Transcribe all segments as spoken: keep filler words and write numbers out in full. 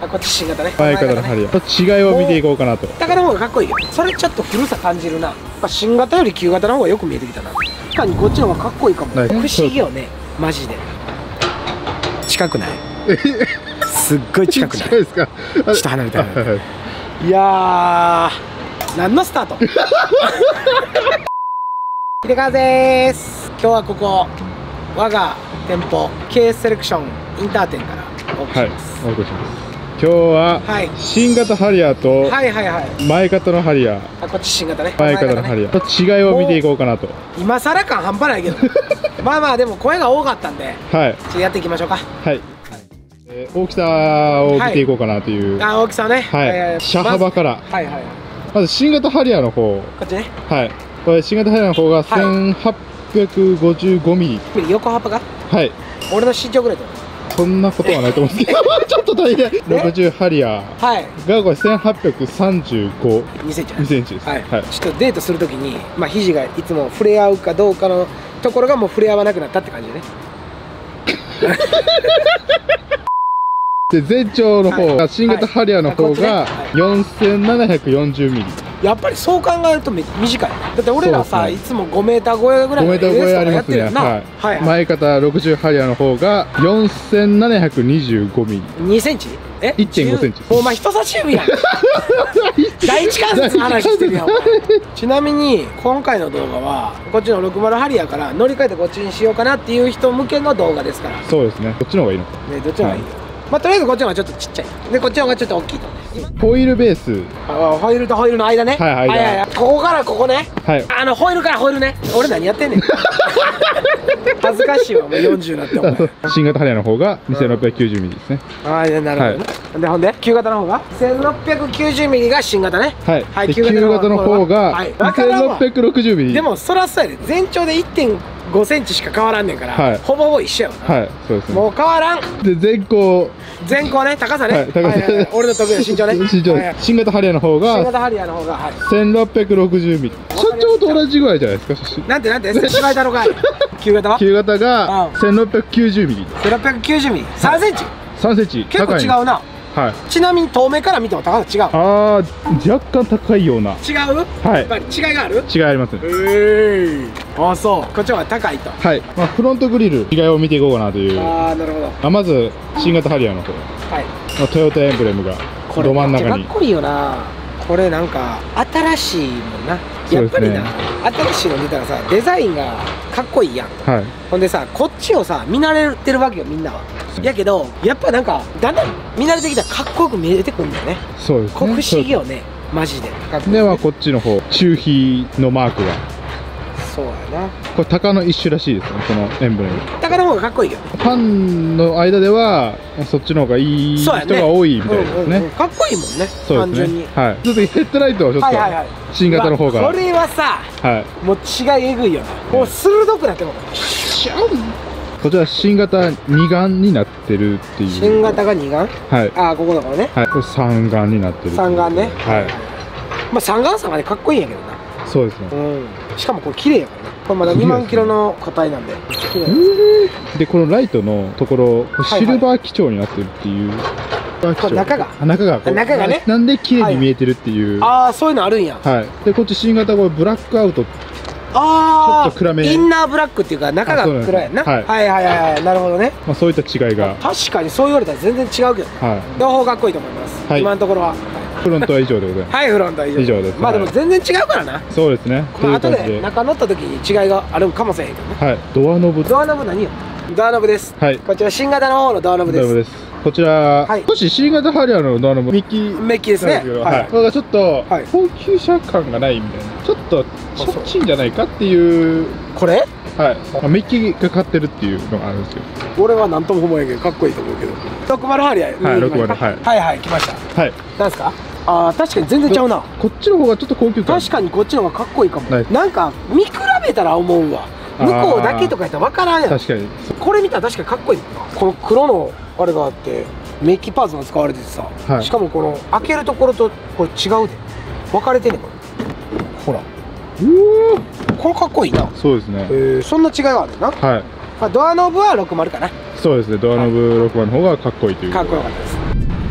あ、こっち新型ね。 前型のハリアー。違いを見ていこうかなと。 高の方がかっこいいよ。それちょっと古さ感じるな。やっぱ新型より旧型の方がよく見えてきたな。確かにこっちの方がかっこいいかも。不思議よね、マジで。近くない？すっごい近くない？ 近いですか？ ちょっと離れて離れて。いやー、何のスタート？秀川でーす。今日はここ我が店舗 K セレクションインター店からお送りします。 はい、お送りします。今日は新型ハリアーと前型のハリアー、 あ、こっち新型ね。 前型のハリアーと違いを見ていこうかなと。 今更感半端ないけどまあまあでも声が多かったんで、はい、ちょっとやっていきましょうか。はい、 えー、大きさを見ていこうかなという、 はい、あ、大きさね。 はい、車幅から、はいはい、まず新型ハリアーの方、 こっちね。はい、 これ新型ハリアーの方がせんはっぴゃくごじゅうごミリ、 横幅が、 はい、 俺の身長ぐらいとそんなことはないと思うんですけどちょっと大変。ろくじゅうハリアーがこれせんはっぴゃくさんじゅうご、にセンチです。はい、 ちょっとデートするときに、まあ肘がいつも触れ合うかどうかのところがもう触れ合わなくなったって感じでねで全長の方が新型ハリアーの方がよんせんななひゃくよんじゅうミリ。 やっぱりそう考えると短い。だって俺らさ、いつもごメーター超えぐらいのごメーター超えありますね。はい。前型ろくじゅうハリアーの方がよんせんななひゃくにじゅうごミリ。 にセンチ？え？いってんごセンチ。お前人差し指やん。第一関節の話してるやん。ちなみに今回の動画はこっちのろくじゅうハリアーから乗り換えてこっちにしようかなっていう人向けの動画ですから。 そうですね。こっちの方がいいのか。 ね、どっちの方がいいよ。まあとりあえずこっちの方がちょっとちっちゃい。でこっちの方がちょっと大きいと。 ホイールベース。 あ、ホイールとホイールの間ね。 はいはいはい。 ここからここね。はい。あのホイールからホイールね。俺何やってんねん。恥ずかしいわ、もうよんじゅうになっても。 新型ハリアーの方がにせんろっぴゃくきゅうじゅうミリですね。 ああ、なるほどね。でほんで旧型の方がせんろっぴゃくきゅうじゅうミリが新型ね。 はい。旧型の方がにせんろっぴゃくろくじゅうミリ。 でもそらそうやで。全長でいってんごセンチしか変わらんねんから、ほぼほぼ一緒やわ。 はい、そうですね。 もう変わらん。 で全高。 全高ね、高さね。高さ。俺の得意な身長ね。 身長。新型ハリアーの方が。 新型ハリアーの方がせんろっぴゃくろくじゅうミリ。社長と同じぐらいじゃないですか。 なんてなんて。芝居だろかい。旧型は？ 旧型がせんろっぴゃくきゅうじゅうミリ。 せんろっぴゃくきゅうじゅうミリ。さんセンチ。 さんセンチ。 結構違うな。はい。ちなみに遠目から見ても高さ違う。ああ、若干高いような。 違う？はい。やっぱり違いがある？ 違いありますね。 ええ。ああ、そう。こっちの方が高いと。 はい。まあフロントグリル違いを見ていこうかなという。 ああ、なるほど。 あ、まず新型ハリアーの方。はい。まあトヨタエンブレムがど真ん中に。 かっこいいよな。これなんか新しいもんな。やっぱりな、新しいの見たらさ、デザインがかっこいいやん。はい。ほんでさ、こっちをさ見慣れてるわけよみんなは。やけどやっぱなんかだんだん見慣れてきたらかっこよく見えてくるんだよね。そうですね。これ不思議よね、マジで。 ではこっちの方、中飛のマークが。 そうやな。 これ鷹の一種らしいですね、このエンブレム。 鷹の方がかっこいいよ。 ファンの間ではそっちの方がいい人が多いみたいですね。 かっこいいもんね。単純に。 はい。ちょっとヘッドライトはちょっと新型の方が。 これはさ、もう違いえぐいよね。もう鋭くなっても。 こちら新型に眼になってるっていう。 新型がに眼？はい。ああ、ここだからね。 はい。これさん眼になってる。 さん眼ね。はい。まあさん眼さんがねかっこいいんやけどな。 そうですね。うん。 しかもこれ綺麗やからね。これまだにまんキロの個体なんで。綺麗。 でこのライトのところシルバー基調になってるっていう。 中が。 中が。 中がね。 なんで綺麗に見えてるっていう。 ああ、そういうのあるんや。 はい。でこっち新型これブラックアウト。 ああ、ちょっと暗め。インナーブラックっていうか中が暗いやんな。はいはいはいはい、なるほどね。 まあそういった違いが。 確かにそう言われたら全然違うけど。はい。両方かっこいいと思います。今のところは。 フロントは以上でございます。 はい、フロントは以上。 以上です。 まあでも全然違うからな。 そうですね。 まあ後で中乗った時に違いがあるかもしれへんけどね。 はい。ドアノブ。 ドアノブ何よ。ドアノブです。はい。こちら新型の方のドアノブです。ドアノブです。 こちら少し新型ハリアーのドアノブメッキメッキですね。 はい。これがちょっと高級車感がないみたいな。ちょっとちょっちいんじゃないかっていう。 これ？ はい。メッキがかってるっていうのがあるんですけど。 俺は何とも思えんけどかっこいいと思うけど。ろくじゅうハリアー。 はい。ろくじゅうはい。 はいはい、来ました。はい。なんですか？ああ、確かに全然ちゃうな。 こっちの方がちょっと高級感。 確かにこっちの方がかっこいいかも。なんか見比べたら思うわ。向こうだけとかやったら分からんやん。確かに。これ見たら確かにかっこいい。この黒のあれがあってメッキパーツが使われててさ、しかもこの開けるところとこれ違うで分かれてんねんこれ。ほら。うお。これかっこいいな。そうですね。えー、そんな違いがあるな。はい。まあドアノブはろくじゅうかな。 そうですね。ドアノブろくじゅうの方がかっこいいという。 かっこよかったです。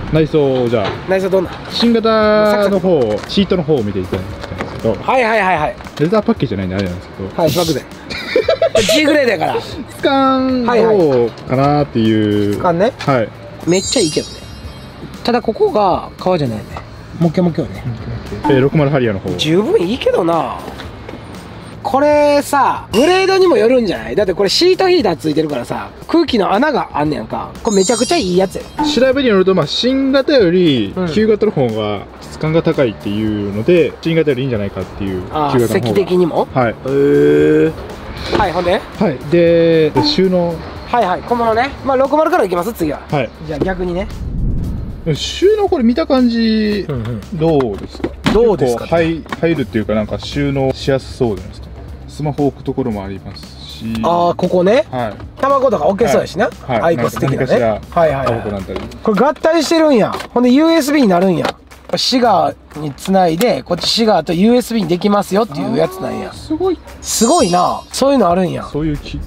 内装じゃあ内装どんな新型の方シートの方を見ていただきたいんですけど、 はいはいはいはい、 レザーパッケージじゃないんであれなんですけど、 はい、しばくぜG グレードやから質感どうかなっていう。 質感ね、 はい、 めっちゃいいけどね。ただここが革じゃないよね、モケモケよね。 えろくじゅうハリアーの方十分いいけどな。これさ、グレードにもよるんじゃない？だってこれシートヒーターついてるからさ、空気の穴があんねやんか。これめちゃくちゃいいやつや。 調べによると、まあ新型より旧型の方が質感が高いっていうので、うん、新型よりいいんじゃないかっていう。 ああ、席的にも。 はい。 へえ。はい、ほんで。 はい、で収納。 はいはい、小物ね。まあろくじゅうからいきます次は。 はい。 じゃあ逆にね。 収納これ見た感じ、うんうん、どうですか？ どうですか？ 入入るっていうか、なんか収納しやすそうじゃないですか。スマホ置くところもありますし。ああ、ここね。 はい。 卵とか置けそうやしな。はい。アイコス的なね。はいはいはい。これ合体してるんや。ほんで ユーエスビー になるんや。シガーにつないで、こっちシガーと ユーエスビー にできますよっていうやつなんや。 すごい。 すごいな。そういうのあるんや。 そういう気。 フ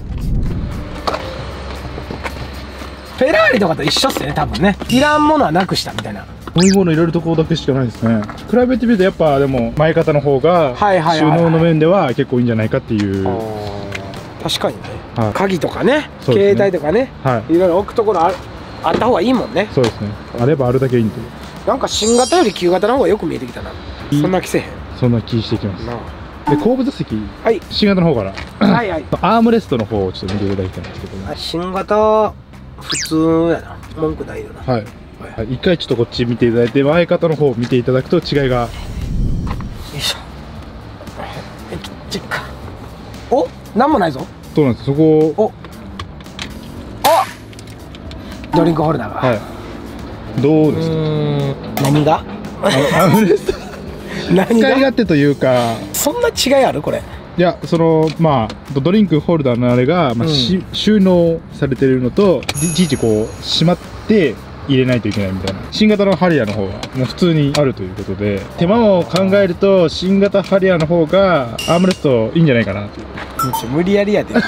ェラーリとかと一緒っすね、多分ね。いらんものはなくしたみたいな。 こういうもの入れるところだけしかないですね。比べてみるとやっぱでも前方の方が収納の面では結構いいんじゃないかっていう。 確かにね、はい、鍵とかね、 ね、 携帯とかね、はい、いろいろ置くところ あ, あった方がいいもんね。 そうですね、あればあるだけいいんで。 なんか新型より旧型の方がよく見えてきたな。そんな気せへん。 そんな気してきます。で後部座席、はい、新型の方からはいはいアームレストの方をちょっと見ていただきたいんですけど、ね、 新型普通やな、文句ないよな。 はい、はい、一回ちょっとこっち見ていただいて、前方の方を見ていただくと違いが。よいしょ。ちっか。お、なんもないぞ。 そうなんです。そこを。お。 あ。ドリンクホルダーが。 はい。どうですか。 何が。 アームレスト。何が。使い勝手というか。 そんな違いあるこれ。 いや、そのまあドリンクホルダーのあれが、まあ、うん、収納されてるのといちいちこうしまって入れないといけないみたいな。新型のハリアーの方はもう普通にあるということで、手間を考えると新型ハリアーの方がアームレストいいんじゃないかなという。 無理やりやで。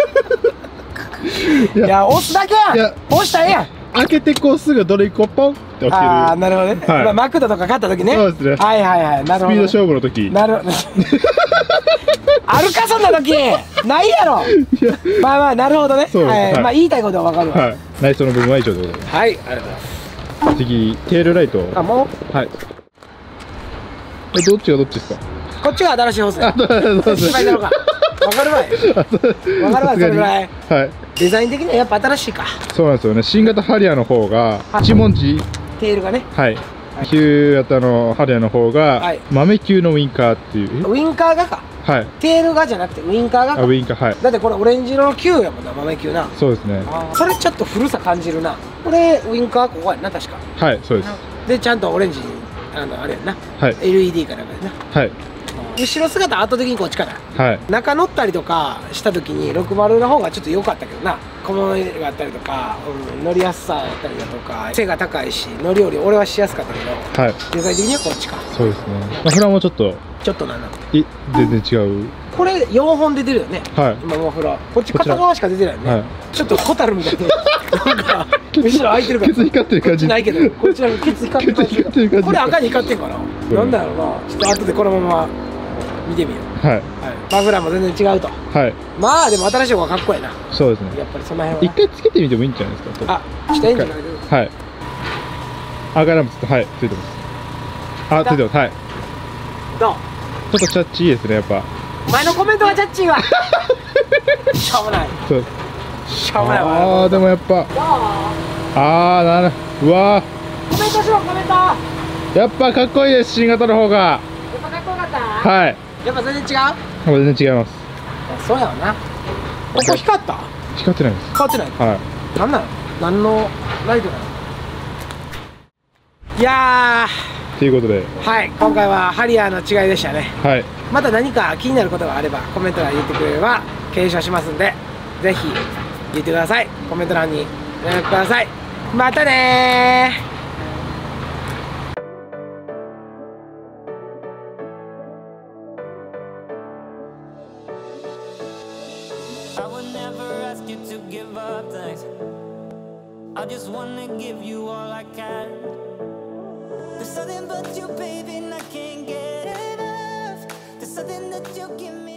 いや、いや押すだけやん。いや、押したらええやん。 開けてこうすぐドリンクをポンって置ける。ああ、 なるほどね。はい、まあマクドとか買った時ね。 そうですね。 はいはいはい。なるほど、ね。スピード勝負の時。 なるほど。あるかそんな時。ないやろ。まあまあなるほどね。はい。まあ言いたいことはわかるわ。はい。 内装の部分は以上でございます。 はい。ありがとうございます。 次テールライト。 あ、もう。 はい。え、どっちがどっちですか。 こっちが新しいホース。あ、そうです。失敗だろうか。わかるわい。わかるわい、それぐらい。はい。デザイン的にはやっぱ新しいか。 そうなんですよね。新型ハリアーの方が一文字。 テールがね。 はい。旧型のハリアーの方が豆球のウインカーっていう。 ウインカーがか。はい。テールがじゃなくてウインカーが。 ウインカー、はい。 だってこれオレンジ色の球やもんな、豆球な。 そうですね。 それちょっと古さ感じるな。これウインカーここやな、確か。 はい、そうです。 でちゃんとオレンジあのあれやな。はい。エルイーディー かなんかでな。はい。後ろ姿圧倒的にこっちかな。はい。中乗ったりとかした時にろくじゅうの方がちょっと良かったけどな。小物があったりとか、うん、乗りやすさだったりだとか、背が高いし乗り降り俺はしやすかったけど、はい、デザイン的にはこっちか。 そうですね。まあ、フラもちょっとちょっとなんだい全然違う。 これよんほん出てるよね。はい。今マフラーこっち片側しか出てないよね。はい、ちょっとホタルみたいでなんか後ろ開いてるから。 ケツ光ってる感じ。 ないけどこっちなんかケツ光ってる感じ。これ赤に光ってんかな。なんだろうな。ちょっと後でこのまま見てみよう。はい。はい。マフラーも全然違うと。はい。まあでも新しい方がかっこいいな。 そうですね。 やっぱりその辺は。 一回つけてみてもいいんじゃないですか。 あ、下エンジンかける。 はい。アガラムつはいついてます。あ、ついてます。はい。 どう？ ちょっとチャッチーですね、やっぱ。 お前のコメントはチャッチーわ。しょうもない。そう。しょうもないわ。 ああ、でもやっぱ。ああ、なる。うわコメントしろ、コメント。 やっぱかっこいいです、新型の方が。 やっぱかっこよかった。はい。やっぱ全然違う。 全然違います。 そうやわな。ここ光った。 光ってないです。 光ってない。はい。なんなの。何のライトなの。いやー。 ということで。 はい。今回はハリアーの違いでしたね。はい。また何か気になることがあればコメント欄に言ってくれれば検証しますんで、ぜひ言ってください。コメント欄に連絡ください。またねー。 I just wanna give you all I can. nothing but you, baby, and I can't get enough. There's something that you give me.